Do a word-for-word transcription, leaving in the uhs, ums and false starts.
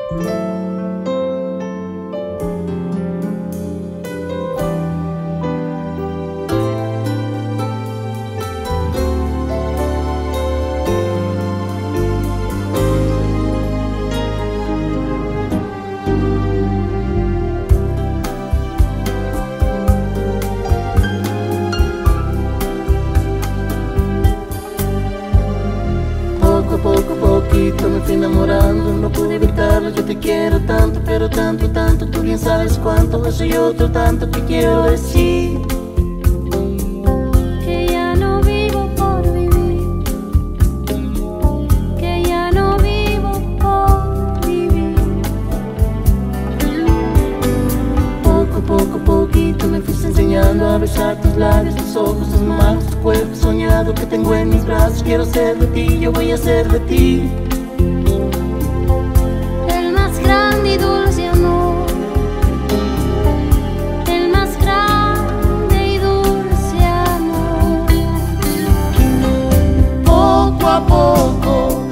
Poco a poquito me fui enamorando, no pude evitarlo, yo te quiero tanto, pero tanto, tanto, tú bien sabes cuánto, eso y otro tanto que quiero decir. Que ya no vivo por vivir, que ya no vivo por vivir. Poco, poco, poquito me fuiste enseñando a besar tus labios, tus ojos, tus manos, tu cuerpo soñado que tengo en mis brazos. Quiero ser de ti, yo voy a ser de ti. El más grande y dulce amor, el más grande y dulce amor. Poco a poco